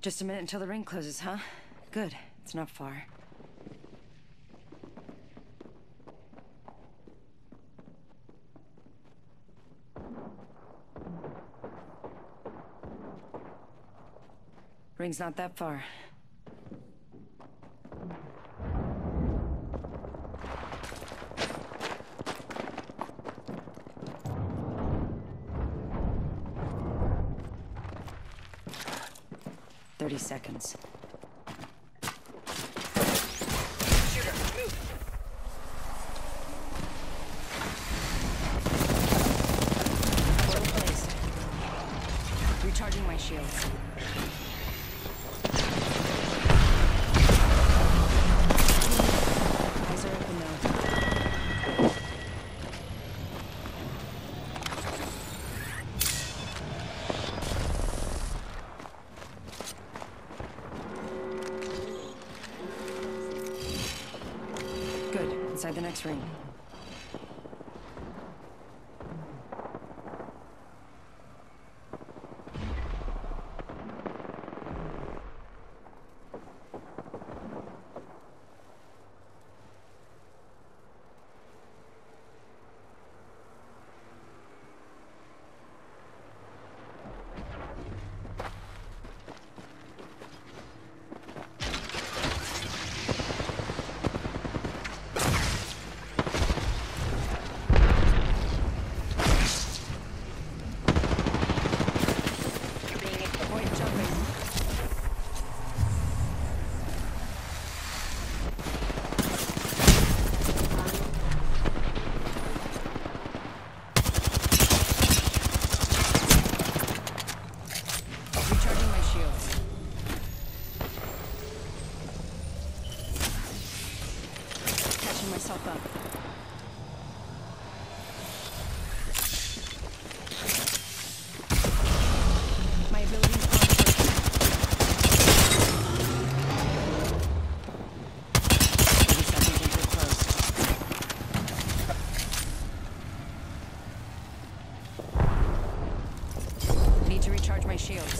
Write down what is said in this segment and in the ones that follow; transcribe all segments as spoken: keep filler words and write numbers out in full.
Just a minute until the ring closes, huh? Good. It's not far. Ring's not that far. Thirty seconds. Shooter, move. Portal placed. Recharging my shields. Eyes are open now. Good. Inside the next ring. Recharging my shields. Catching myself up. My abilities aren't working. thirty seconds until close. Need to recharge my shields.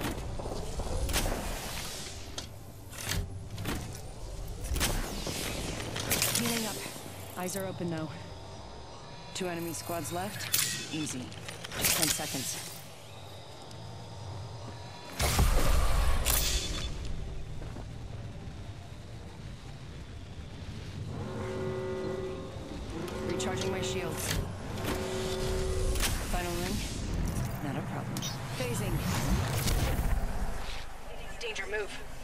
Healing up. Eyes are open though. Two enemy squads left. Easy. Just ten seconds. Recharging my shields. Final ring? Not a problem. Phasing. Danger, move.